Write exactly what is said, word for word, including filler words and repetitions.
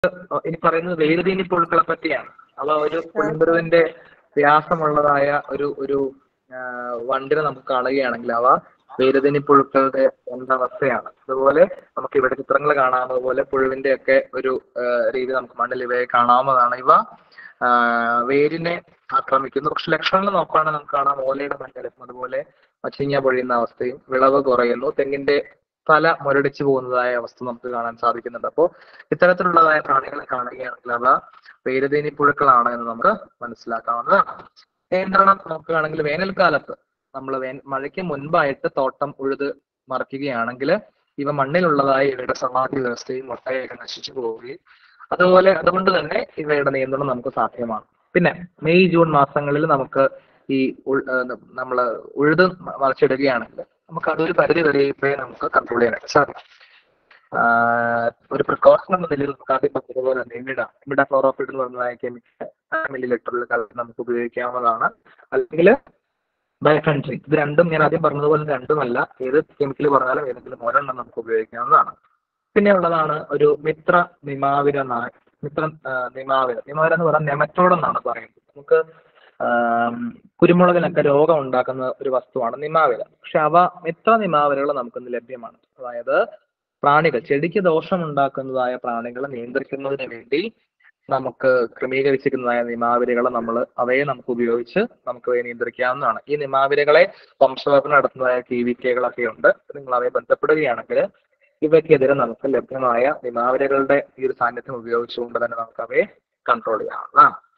ഇനി പറയുന്നത് വേരുതീനി പുഴുക്കളെ പറ്റിയാണ്. അവ ഒരു പുളിമ്പുരുവിന്റെ വ്യാസമുള്ളതായ ഒരു ഒരു വണ്ടിനെ നമുക്ക് കാണുകയാണെങ്കിൽ അവ വേരുതീനി പുഴുക്കളുടെ ഒരവസ്ഥയാണ്. അതുപോലെ നമുക്ക് ഇവിടെ ചിത്രങ്ങൾ കാണാവുന്നത് പോലെ പുഴുവിന്റെ ഒക്കെ ഒരു രീതി നമുക്ക് മണ്ണിൽ ഇവയെ കാണാവുന്നതാണ്. ഇവ വേരിനെ ആക്രമിക്കുന്നു. പക്ഷെ ലക്ഷണങ്ങൾ നോക്കുകയാണെങ്കിൽ നമുക്ക് കാണാം ഓലയുടെ മഞ്ഞലും അതുപോലെ മച്ചിങ്ങ പൊഴിയുന്ന അവസ്ഥയും വിളവ് കുറയുന്നു, തെങ്ങിന്റെ തല മുരടിച്ചു പോകുന്നതായ അവസ്ഥ നമുക്ക് കാണാൻ സാധിക്കുന്നുണ്ട്. അപ്പോൾ ഇത്തരത്തിലുള്ളതായ പ്രാണികളെ കാണുകയാണെങ്കിൽ അവ വേരുതീനി പുഴുക്കളാണ് എന്ന് നമുക്ക് മനസ്സിലാക്കാവുന്നതാണ്. നിയന്ത്രണം നോക്കുകയാണെങ്കിൽ വേനൽക്കാലത്ത് നമ്മൾ വേ മഴയ്ക്ക് മുൻപായിട്ട് തോട്ടം ഉഴുത് മറിക്കുകയാണെങ്കിൽ ഇവ മണ്ണിലുള്ളതായ ഇവയുടെ സമാധി വ്യവസ്ഥയും മുട്ടയൊക്കെ നശിച്ചു പോവുകയും അതുപോലെ അതുകൊണ്ട് തന്നെ ഇവയുടെ നിയന്ത്രണം നമുക്ക് സാധ്യമാണ്. പിന്നെ മെയ് ജൂൺ മാസങ്ങളിൽ നമുക്ക് ഈ നമ്മൾ ഉഴുത് മറിച്ചിടുകയാണെങ്കിൽ നമുക്ക് അതൊരു പരിധി വരെ ഇവയെ നമുക്ക് കൺട്രോൾ ചെയ്യാനായിട്ട് സാധിക്കും. ഒരു പ്രിക്കോഷൻ എന്ന നിലയിൽ നമുക്ക് ആദ്യം പറഞ്ഞതുപോലെ തന്നെ ഇമിഡ ഇമിഡ ക്ലോറോഫിഡ് എന്ന് പറഞ്ഞതായ കെമിക്കൽ മില്ലി ലിറ്ററിൽ കലർത്തി നമുക്ക് ഉപയോഗിക്കാവുന്നതാണ്. അല്ലെങ്കിൽ ബൈഫെൻട്രിൻ, ഇത് രണ്ടും ഞാൻ ആദ്യം പറഞ്ഞതുപോലെ രണ്ടുമല്ല, ഏത് കെമിക്കൽ പറഞ്ഞാലും ഏതെങ്കിലും ഒരെണ്ണം നമുക്ക് ഉപയോഗിക്കാവുന്നതാണ്. പിന്നെ ഉള്ളതാണ് ഒരു മിത്ര നിമാവിര നായ മിത്ര നിമാവിര നിമാവിര എന്ന് പറഞ്ഞാൽ നെമറ്റോഡ് എന്നാണ് പറയുന്നത്. നമുക്ക് കുരുമുളകിനൊക്കെ രോഗം ഉണ്ടാക്കുന്ന ഒരു വസ്തുവാണ് നിമാവിര. പക്ഷെ അവ മിത്ര നിമാവിരകൾ നമുക്കിന്ന് ലഭ്യമാണ്. അതായത് പ്രാണികൾ ചെടിക്ക് ദോഷമുണ്ടാക്കുന്നതായ പ്രാണികളെ നിയന്ത്രിക്കുന്നതിന് വേണ്ടി നമുക്ക് ക്രമീകരിച്ചിരിക്കുന്നതായ നിമാവിരകളെ നമ്മൾ അവയെ നമുക്ക് ഉപയോഗിച്ച് നമുക്ക് അവയെ നിയന്ത്രിക്കാവുന്നതാണ്. ഈ നിമാവിരകളെ വംശവർദ്ധന നടത്തുന്നതായ കീവിക്കകളൊക്കെ ഉണ്ട്. നിങ്ങൾ അവയെ ബന്ധപ്പെടുകയാണെങ്കിൽ ഇവയ്ക്കെതിരെ നമുക്ക് ലഭ്യമായ നിമാവിരകളുടെ ഈ ഒരു സാന്നിധ്യം ഉപയോഗിച്ചുകൊണ്ട് തന്നെ നമുക്ക് അവയെ കൺട്രോൾ ചെയ്യാവുന്നതാണ്.